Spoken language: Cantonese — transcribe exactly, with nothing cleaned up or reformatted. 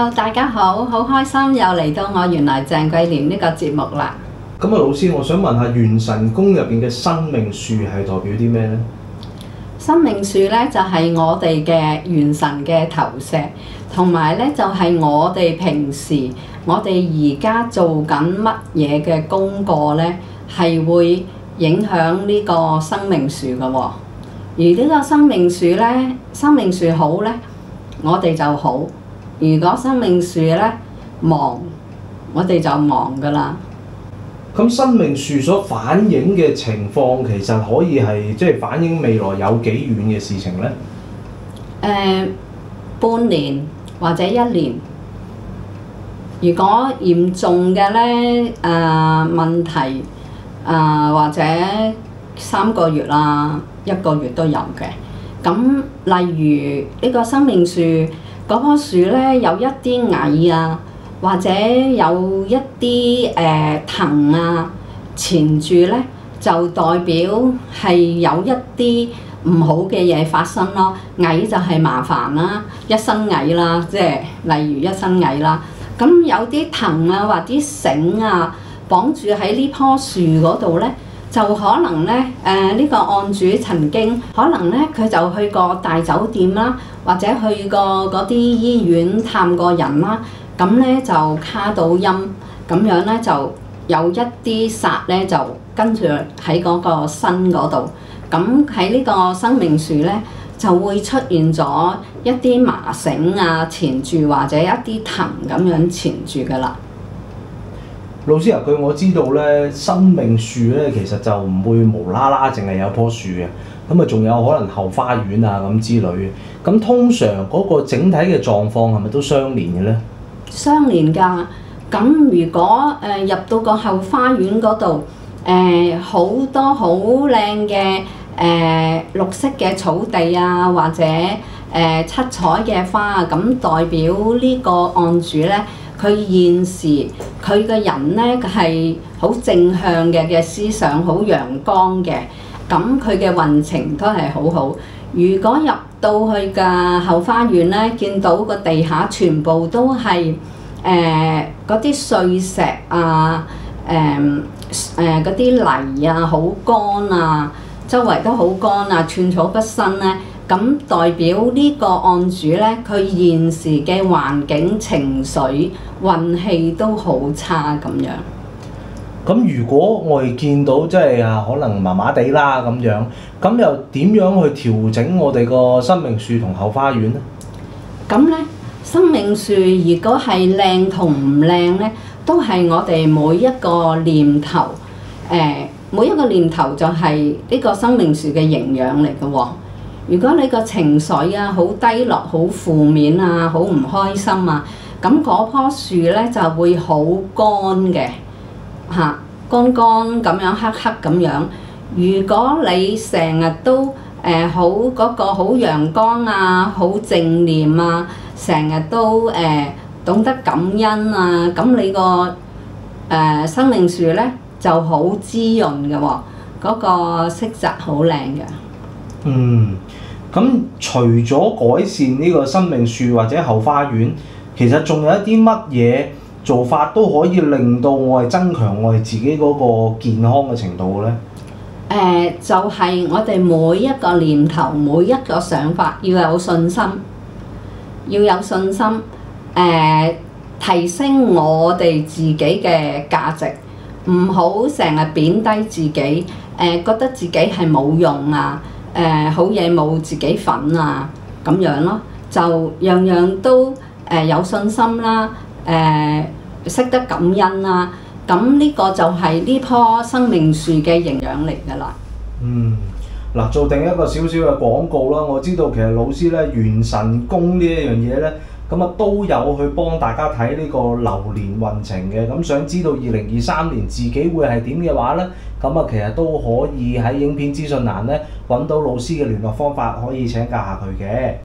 Hello， 大家好，好開心又嚟到我原來鄭桂蓮呢個節目啦。 咁啊，老師，我想問下元神宮入邊嘅生命樹係代表啲咩呢？ 生命樹咧就係我哋嘅元神嘅投射，同埋咧就係我哋平時我哋而家做緊乜嘢嘅功課咧，係會影響呢個生命樹嘅喎。而呢個生命樹咧，生命樹好咧，我哋就好；如果生命樹咧忙，我哋就忙噶啦。 咁生命樹所反映嘅情況，其實可以係即係反映未來有幾遠嘅事情呢？ 誒、呃，半年或者一年。如果嚴重嘅咧，誒、呃、問題，誒、呃、或者三個月啦，一個月都有嘅。咁例如呢個生命樹嗰棵樹咧，有一啲蟻啊，或者有一啲誒藤啊纏住咧，就代表係有一啲唔好嘅嘢發生咯。蟻就係麻煩啦，一身蟻啦，即係例如一身蟻啦。咁有啲藤啊或啲繩啊綁住喺呢棵樹嗰度咧，就可能咧誒呢個案主曾經可能咧佢就去過大酒店啦，或者去過嗰啲醫院探過人啦。咁咧就卡到陰，咁樣咧就有一啲煞咧就跟住喺嗰個身嗰度，咁喺呢個生命樹咧就會出現咗一啲麻繩啊纏住，或者一啲藤咁樣纏住噶啦。 老師啊，據我知道咧，生命樹咧其實就唔會無啦啦淨係有棵樹嘅，咁啊仲有可能後花園啊咁之類嘅。咁通常嗰個整體嘅狀況係咪都相連嘅咧？相連㗎，咁如果誒、呃、入到個後花園嗰度，誒、呃、好多好靚嘅誒綠色嘅草地啊，或者誒、呃、七彩嘅花啊，咁代表呢個案主咧，佢現時佢嘅人咧係好正向嘅嘅思想，好陽光嘅，咁佢嘅運程都係好好。如果入到去嘅後花園咧，見到個地下全部都係誒嗰啲碎石啊，誒誒嗰啲泥啊，好乾啊，周圍都好乾啊，寸草不生咧，咁代表呢個案主咧，佢現時嘅環境、情緒、運氣都好差咁樣。 咁如果我哋見到即係啊，可能麻麻地啦咁樣，咁又點樣去調整我哋個生命樹同後花園呢？咁咧， 生命樹如果係靚同唔靚咧，都係我哋每一個念頭，誒、呃、每一個念頭就係呢個生命樹嘅營養嚟嘅喎。如果你個情緒啊好低落、好負面啊、好唔開心啊，咁嗰棵樹咧就會好乾嘅。嚇，乾乾咁樣黑黑咁樣。如果你成日都誒、呃、好嗰、嗰個好陽光啊，好正念啊，成日都誒、呃、懂得感恩啊，咁你個誒、呃、生命樹咧就好滋潤嘅喎，嗰、嗰個色澤好靚嘅。 嗯，咁除咗改善呢個生命樹或者後花園，其實仲有一啲乜嘢做法都可以令到我哋增強我哋自己嗰個健康嘅程度咧？ 誒、呃，就係、是、我哋每一個念頭、每一個想法要有信心，要有信心。誒、呃，提升我哋自己嘅價值，唔好成日貶低自己。誒、呃，覺得自己係冇用啊！誒、呃，好嘢冇自己份啊！咁樣咯，就樣樣都誒、呃、有信心啦。誒，識、呃、得感恩啦，咁呢個就係呢棵生命樹嘅營養嚟㗎啦。 嗯，嗱，做定一個少少嘅廣告啦。我知道其實老師咧元神宮呢一樣嘢咧，咁啊都有去幫大家睇呢個流年運程嘅。咁想知道二零二三年自己會係點嘅話咧，咁啊其實都可以喺影片資訊欄咧揾到老師嘅聯絡方法，可以請教下佢嘅。